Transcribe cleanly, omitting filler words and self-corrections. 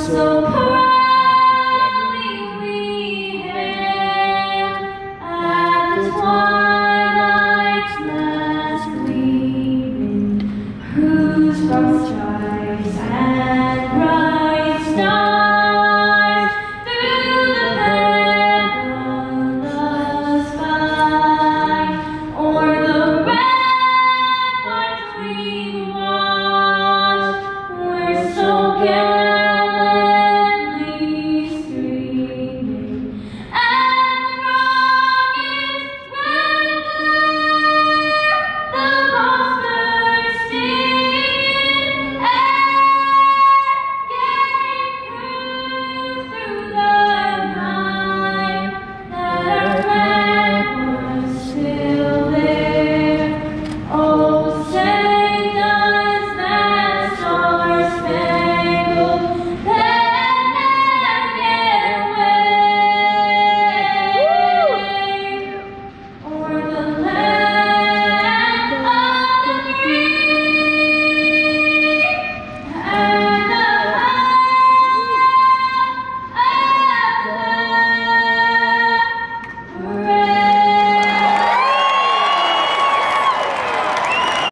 So proudly we hail at the twilight's last gleaming, whose from stripes and bright stars through the perilous sky, o'er the ramparts we watched, were so gay.